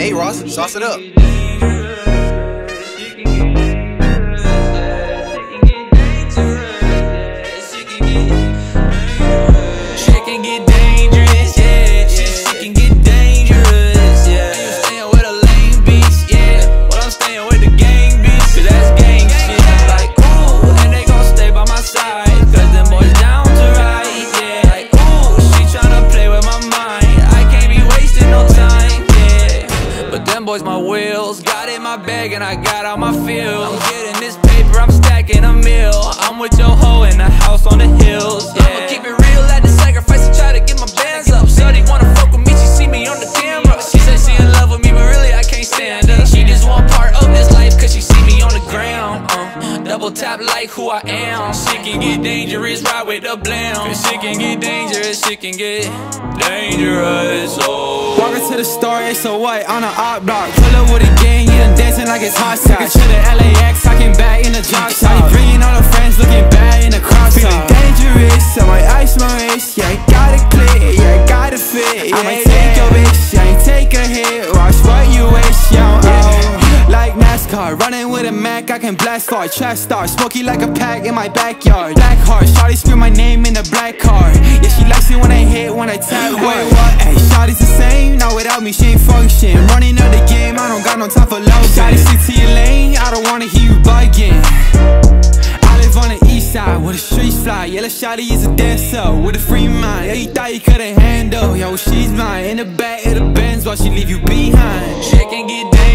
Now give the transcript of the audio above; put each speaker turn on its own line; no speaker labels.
Hey Ross, sauce it up.
And I got all my feels. I'm getting this paper, I'm stacking a meal. I'm with your hoe in the house on the hills. Yeah. I'ma keep it real, at the sacrifice to try to get my bands up. Shorty wanna fuck with me, she see me on the camera. She said she in love with me, but really I can't stand her. She just want part of this life, cause she see me on the ground. Double tap like who I am. Shit can get dangerous, ride with the blam. Cause shit can get dangerous, shit can get dangerous. Oh.
Walking to the store, it's a white on an op block. Pull up with a gang, yeah, I'm dancing like it's hot sauce. To the LAX, talking back in the drop top. Bringing all the friends, looking bad in the cross. Feeling dangerous, I might ice my wrist. Yeah, I got it clear, yeah, I got it fit. Yeah, I might take your bitch, yeah, I ain't take a hit. Watch what you wish, yeah, like NASCAR, running with a Mac, I can blast far. Trash star, smoky like a pack in my backyard. Black heart, shawty scream my name in the black car. Yeah, she likes it when I hit, when I tap. Wait, what? Hey, shawty's the same, not without me, she ain't function. Running up the game, I don't got no time for low. Shawty, stick to your lane, I don't wanna hear you bugging. I live on the east side, where the streets fly. Yeah, shawty is a dancer, with a free mind. Yeah, you thought you couldn't handle, yo, she's mine. In the back of the Benz, while she leave you behind.
Shit can get dangerous.